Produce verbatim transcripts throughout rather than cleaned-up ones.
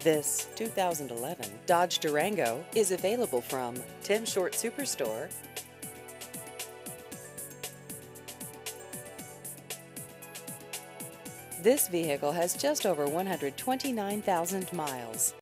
This two thousand eleven Dodge Durango is available from Tim Short Superstore. This vehicle has just over one hundred twenty-nine thousand miles.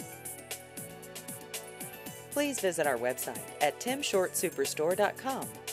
Please visit our website at tim short superstore dot com.